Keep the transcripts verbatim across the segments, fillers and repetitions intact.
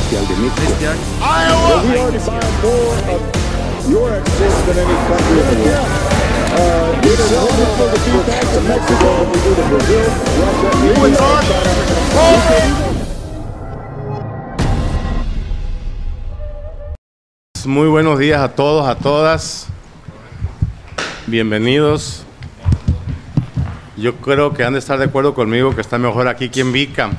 Especial de México. Este año. Iowa! We already buy more of your exports than any country in the world. Uh, we sell more to Mexico than we do to Brazil, Russia, India, China. Muy buenos días a todos, a todas. Bienvenidos. Yo creo que han de estar de acuerdo conmigo que está mejor aquí que en Bicam.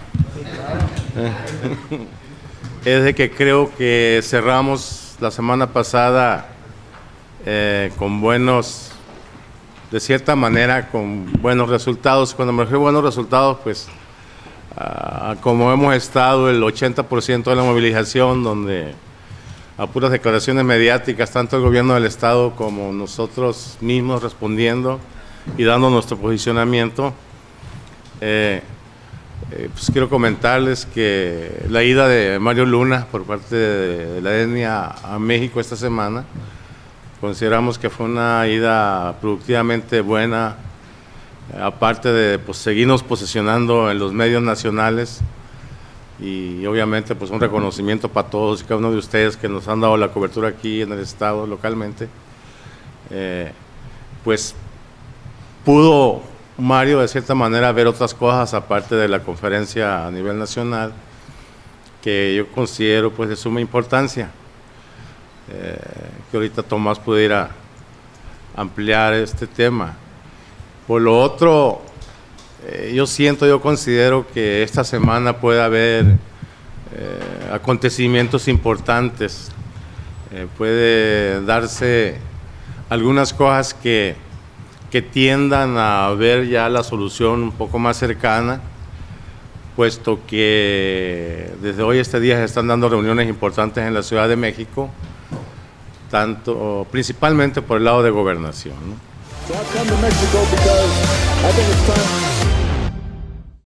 Es de que creo que cerramos la semana pasada eh, con buenos, de cierta manera, con buenos resultados. Cuando me refiero a buenos resultados, pues, uh, como hemos estado el ochenta por ciento de la movilización, donde a puras declaraciones mediáticas, tanto el gobierno del Estado como nosotros mismos respondiendo y dando nuestro posicionamiento. Eh, eh, pues quiero comentarles que la ida de Mario Luna por parte de, de la etnia a México esta semana, consideramos que fue una ida productivamente buena, eh, aparte de pues, seguirnos posicionando en los medios nacionales. Y obviamente pues un reconocimiento para todos y cada uno de ustedes que nos han dado la cobertura aquí en el estado, localmente. Eh, pues pudo Mario de cierta manera ver otras cosas aparte de la conferencia a nivel nacional, que yo considero pues de suma importancia, eh, que ahorita Tomás pudiera ampliar este tema. Por lo otro, Eh, yo siento, yo considero que esta semana puede haber eh, acontecimientos importantes, eh, puede darse algunas cosas que, que tiendan a ver ya la solución un poco más cercana, puesto que desde hoy este día se están dando reuniones importantes en la Ciudad de México, tanto, principalmente por el lado de gobernación, ¿no? So I've come to Mexico because I think it's time